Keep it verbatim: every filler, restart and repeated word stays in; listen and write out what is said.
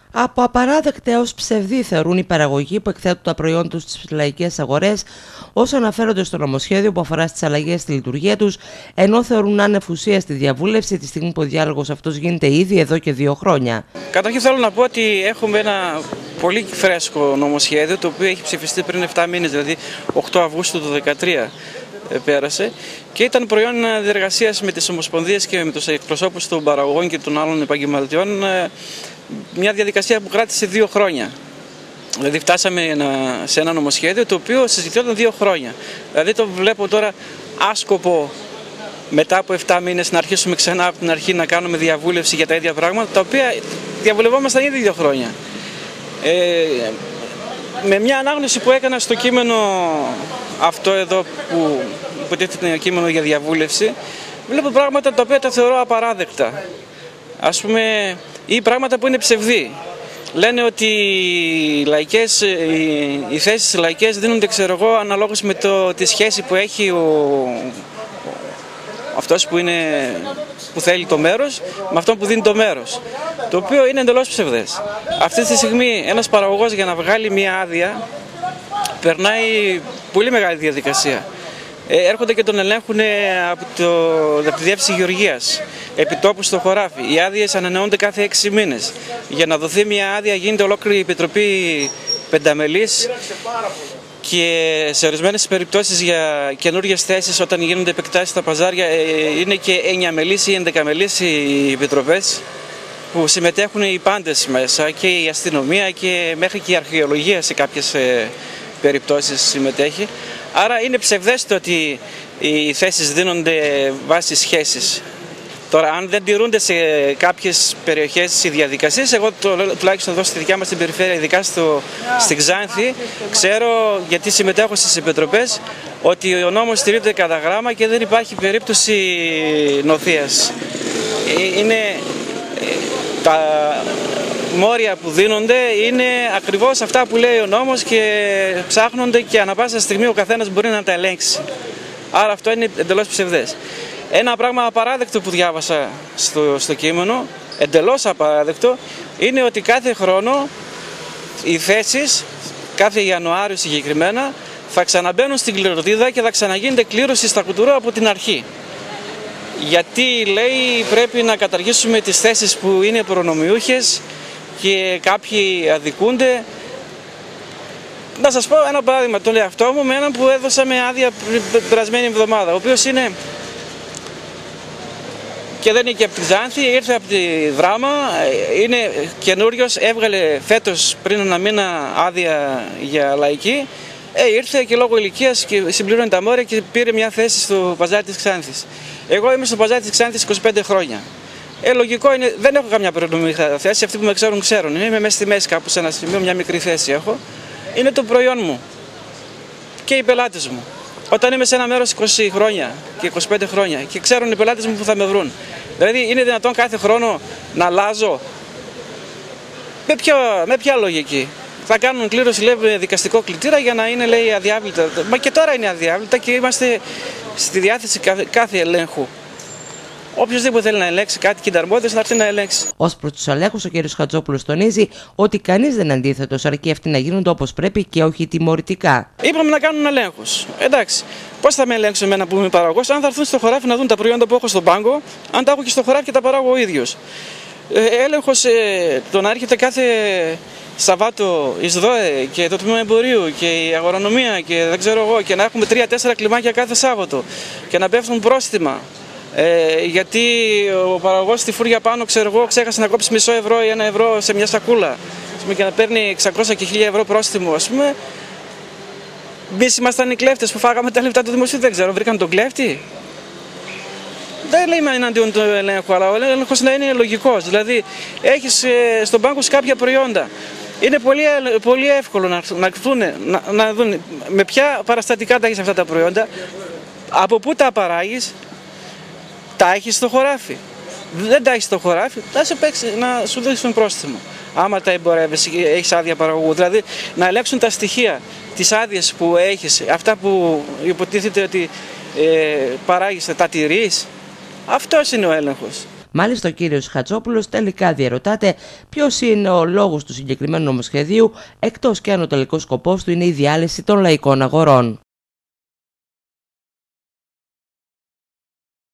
Από απαράδεκτα έως ψευδή θεωρούν οι παραγωγοί που εκθέτουν τα προϊόντα τους στις λαϊκές αγορές όσο αναφέρονται στο νομοσχέδιο που αφορά στις αλλαγές στη λειτουργία τους, ενώ θεωρούν άνευ ουσίας τη διαβούλευση τη στιγμή που ο διάλογος αυτός γίνεται ήδη εδώ και δύο χρόνια. Καταρχήν θέλω να πω ότι έχουμε ένα πολύ φρέσκο νομοσχέδιο το οποίο έχει ψηφιστεί πριν επτά μήνες, δηλαδή οκτώ Αυγούστου του δύο χιλιάδες δεκατρία πέρασε και ήταν προϊόν διεργασίας με τις ομοσπονδίες και με τους εκπροσώπους των παραγωγών και των άλλων επαγγελματιών, μια διαδικασία που κράτησε δύο χρόνια. Δηλαδή φτάσαμε σε ένα νομοσχέδιο το οποίο συζητιόταν δύο χρόνια. Δηλαδή το βλέπω τώρα άσκοπο μετά από επτά μήνες να αρχίσουμε ξανά από την αρχή να κάνουμε διαβούλευση για τα ίδια πράγματα, τα οποία διαβουλευόμασταν ήδη δύο χρόνια. Ε, με μια ανάγνωση που έκανα στο κείμενο αυτό εδώ που υποτίθεται είναι κείμενο για διαβούλευση, βλέπω πράγματα τα οποία τα θεωρώ απαράδεκτα. Ας πούμε, ή πράγματα που είναι ψευδή. Λένε ότι οι, λαϊκές, οι, οι θέσεις λαϊκές δίνονται, ξέρω εγώ, αναλόγως με το, τη σχέση που έχει ο, αυτός που, είναι, που θέλει το μέρος με αυτόν που δίνει το μέρος. Το οποίο είναι εντελώς ψευδές. Αυτή τη στιγμή ένας παραγωγός για να βγάλει μια άδεια περνάει πολύ μεγάλη διαδικασία. Ε, έρχονται και τον ελέγχουν από, το, από τη Διεύθυνση Γεωργίας, επιτόπου στο χωράφι. Οι άδειες ανανεώνονται κάθε έξι μήνες. Για να δοθεί μια άδεια γίνεται ολόκληρη η Επιτροπή πενταμελής και σε ορισμένες περιπτώσεις για καινούργιες θέσεις όταν γίνονται επεκτάσεις στα παζάρια είναι και εννιαμελής ή ενδεκαμελής οι επιτροπές που συμμετέχουν οι πάντες μέσα και η αστυνομία και μέχρι και η αρχαιολογία σε κάποιες περιπτώσεις συμμετέχει. Άρα είναι ψευδές το ότι οι θέσεις δίνονται βάσει σχέσης. Τώρα, αν δεν τηρούνται σε κάποιες περιοχές οι διαδικασίες, εγώ το, τουλάχιστον εδώ στη δικιά μας την περιφέρεια, ειδικά στο, στην Ξάνθη, ξέρω, γιατί συμμετέχω στις επιτροπές, ότι ο νόμος στηρίζεται κατά γράμμα και δεν υπάρχει περίπτωση νοθείας. Είναι τα μόρια που δίνονται είναι ακριβώς αυτά που λέει ο νόμος και ψάχνονται και ανά πάσα στιγμή ο καθένας μπορεί να τα ελέγξει. Άρα αυτό είναι εντελώς ψευδές. Ένα πράγμα απαράδεκτο που διάβασα στο, στο κείμενο, εντελώς απαράδεκτο, είναι ότι κάθε χρόνο οι θέσεις, κάθε Ιανουάριο συγκεκριμένα, θα ξαναμπαίνουν στην κληροτίδα και θα ξαναγίνεται κλήρωση στα κουτουρό από την αρχή. Γιατί λέει πρέπει να καταργήσουμε τις θέσεις που είναι προνομιούχες και κάποιοι αδικούνται. Να σας πω ένα παράδειγμα, το λέει αυτό μου με έναν που έδωσα με άδεια περασμένη εβδομάδα, ο οποίος είναι και δεν είναι και από τη Ξάνθη, ήρθε από τη Δράμα, είναι καινούριος, έβγαλε φέτος πριν ένα μήνα άδεια για λαϊκή, ε, ήρθε και λόγω ηλικίας και συμπλήρωνε τα μόρια και πήρε μια θέση στο παζάρι της Ξάνθης. Εγώ είμαι στο παζάρι της Ξάνθης είκοσι πέντε χρόνια. Ε, λογικό είναι, δεν έχω καμιά προνομιούχα θέση, αυτοί που με ξέρουν ξέρουν. Είμαι μέσα στη μέση κάπου σε ένα σημείο, μια μικρή θέση έχω. Είναι το προϊόν μου και οι πελάτες μου. Όταν είμαι σε ένα μέρος είκοσι χρόνια και είκοσι πέντε χρόνια και ξέρουν οι πελάτες μου που θα με βρουν. Δηλαδή είναι δυνατόν κάθε χρόνο να αλλάζω? Με ποια, με ποια λογική? Θα κάνουν κλήρωση, λέει, δικαστικό κλητήρα για να είναι, λέει, αδιάβλητα. Μα και τώρα είναι αδιάβλητα και είμαστε στη διάθεση κάθε, κάθε ελέγχου. Οποιοςδήποτε θέλει να ελέγξει κάτι και είναι αρμόδιος να έρθει να ελέγξει. Ως προς τους ελέγχους, ο κ. Χατζόπουλος τονίζει ότι κανείς δεν είναι αντίθετος, αρκεί αυτοί να γίνονται όπως πρέπει και όχι τιμωρητικά. Είπαμε να κάνουν ελέγχους. Εντάξει. Πώς θα με ελέγξουν εμένα που είμαι παραγωγός, αν θα έρθουν στο χωράφι να δουν τα προϊόντα που έχω στον πάγκο, αν τα έχω και στο χωράφι και τα παράγω ο ίδιος. Ε, έλεγχος ε, το να έρχεται κάθε Σαββάτο εις ΔΟΕ και το τμήμα εμπορίου και η αγορονομία και δεν ξέρω εγώ, και να έχουμε τρία-τέσσερα κλιμάκια κάθε Σάββατο και να πέφτουν πρόστιμα. Ε, γιατί ο παραγωγός στη φούρια πάνω, ξέρω εγώ, ξέχασε να κόψει μισό ευρώ ή ένα ευρώ σε μια σακούλα πούμε, και να παίρνει εξακόσια και χίλια ευρώ πρόστιμο, ας πούμε. Εμείς ήμασταν οι κλέφτες που φάγαμε τα λεφτά του δημοσίου, δεν ξέρω, βρήκαν τον κλέφτη. Δεν λέμε εναντίον του ελέγχου, αλλά ο έλεγχος να είναι λογικός. Δηλαδή, έχεις ε, στον πάγκο σου κάποια προϊόντα. Είναι πολύ, πολύ εύκολο να, να, να, να δουν με ποια παραστατικά τα έχεις αυτά τα προϊόντα, από πού τα παράγεις. Τα έχεις στο χωράφι. Δεν τα έχεις στο χωράφι, θα σε παίξει, να σου δώσουν πρόστιμο. Άμα τα εμπορεύεσαι και έχεις άδεια παραγωγού. Δηλαδή να ελέγξουν τα στοιχεία, τις άδειες που έχεις, αυτά που υποτίθεται ότι ε, παράγεις, τα τηρείς. Αυτός είναι ο έλεγχος. Μάλιστα, ο κύριος Χατζόπουλος τελικά διαρωτάται ποιος είναι ο λόγος του συγκεκριμένου νομοσχεδίου, εκτός και αν ο τελικός σκοπός του είναι η διάλυση των λαϊκών αγορών.